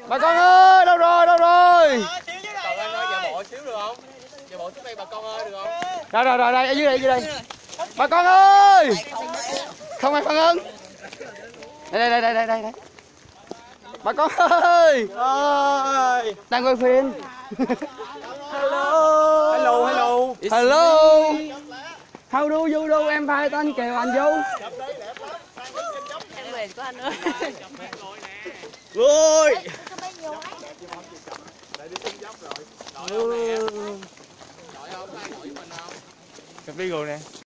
Bà con ơi, đâu rồi, đâu rồi? Cậu anh ơi, giả bộ xíu được không? Giả bộ xuống đây bà con ơi, được không? Rồi, đây, ở dưới đây. Bà con ơi! Không ai phản ứng. Đây. Bà con ơi! Đang quay phim. Hello. Hello. How do you do? Em phai tên kèo anh vô. Em mệt quá anh ơi. Ui. Cà phê nè.